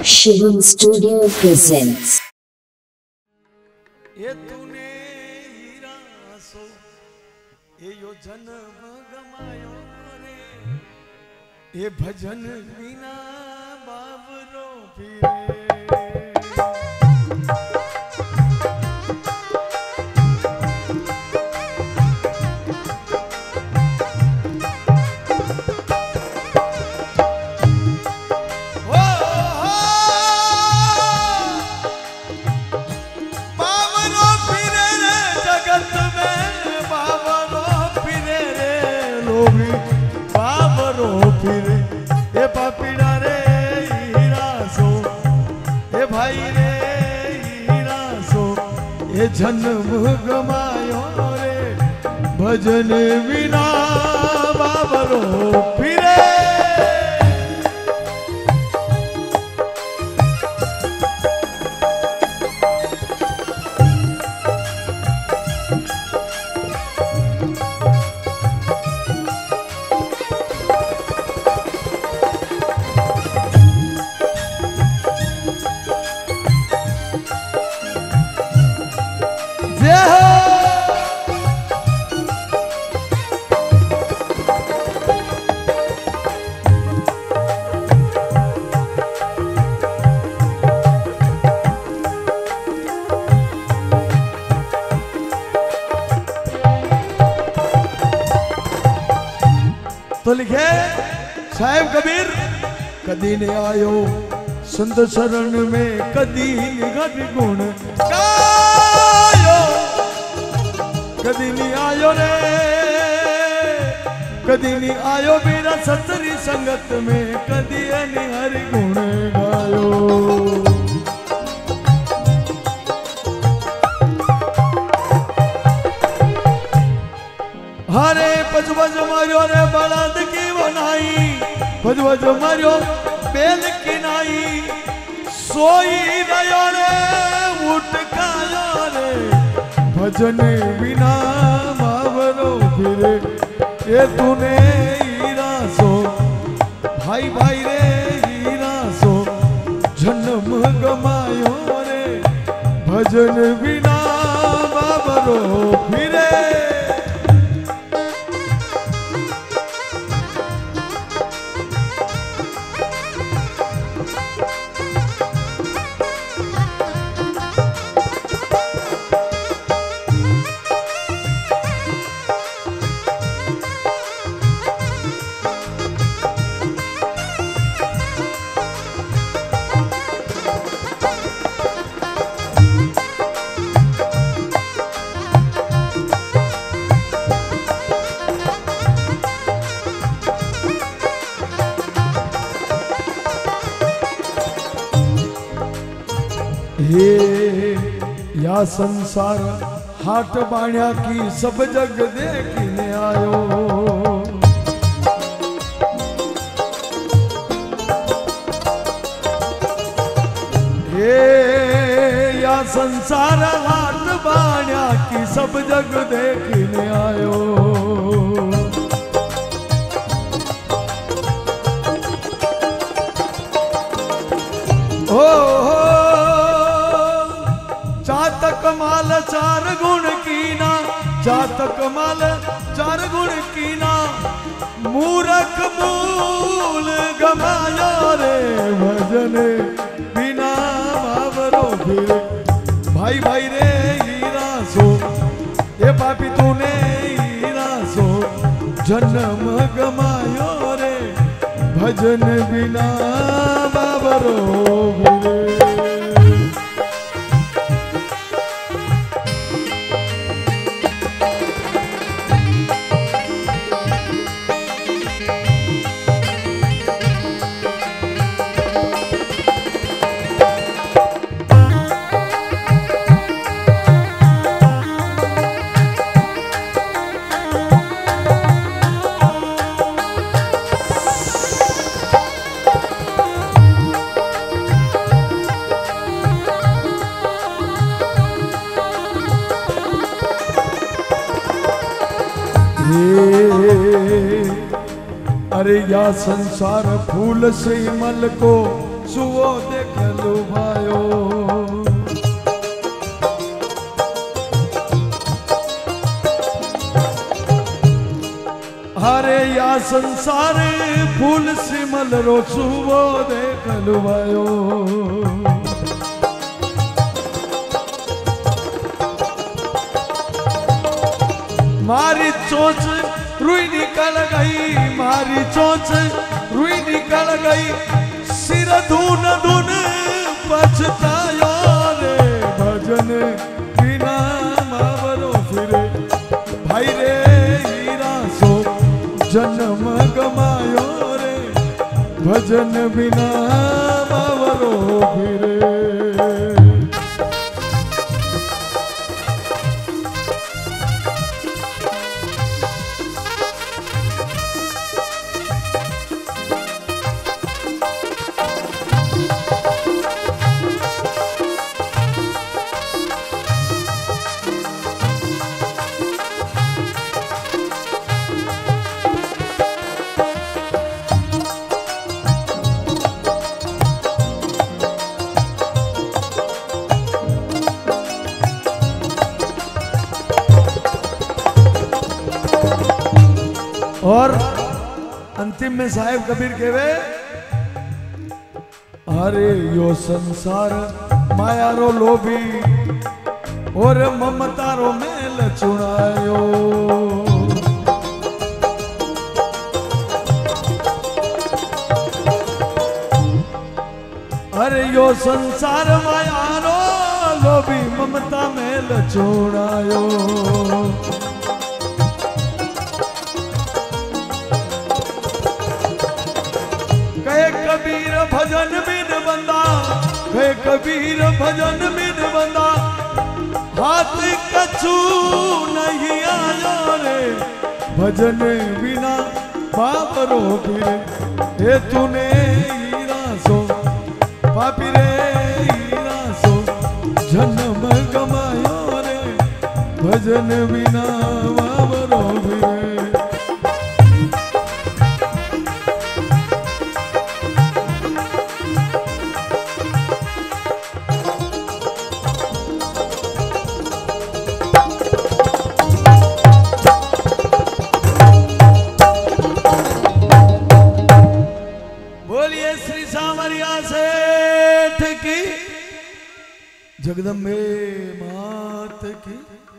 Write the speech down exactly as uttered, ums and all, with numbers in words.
Shivam Studio presents. ये तूने हीरा सो ये यो जन्म गमायो रे ये भजन बिना बाबरो फिरे जन्म गमायो रे भजन बिना बाबरो फिरे तो लिखे साहेब कबीर कदी ने आयो संत शरण में कदी निगत गुण गायो कदी नहीं आयो रे कदी नहीं आयो मेरा सतरी संगत में कदी नहीं हरि गुण गायो हरे पजवज मारियो रे बलद की बनाई पजवज मारियो बेल की नाई सोई रयो रे उठ कायो रे भजन बिना मावरो फिरे ये तूने हीरा सो भाई भाई रे हीरा सो जन्म गमायो रे भजन बिना मावरो फिरे हे या संसार हाट बाण्या की सब जग देखने आयो हे या संसार हाट बाण्या की सब जग देखने आयो ओ कमाल चार गुण कीना जातक माल चार गुण कीना मूरख मूल गमाया रे भजन बिना बाबरो फिरे भाई भाई रे हीरा सो ये पापी तूने हीरा सो जन्म गमायो रे भजन बिना बाबरो फिरे अरे या संसार फूल से मल को સુવો દેખલો ભાયો हरे या संसार फूल सिमल रो सुवो देखलो भायो मारी चोच रुई निकल गई मारी चोच रुई निकल गई सिर धुन धुन पछतायो रे भजन बिना मावरो फिरे भाई रे हीरा सो जन्म गमायो रे भजन बिना मावरो फिरे और अंतिम में साहेब कबीर कहवे अरे यो संसार माया रो लोभी और ममता रो मेल चुनायो अरे यो संसार माया रो लोभी ममता मेल चुनायो कबीर भजन बिन बंदा हे कबीर भजन बिन बंदा हाथ कछु नहीं आयो रे भजन बिना बाबरो फिरे हे तूने हीरा सो पापी रे हीरा सो जन्म गमायो रे भजन बिना बाबरो फिरे जगदम्बे मात की।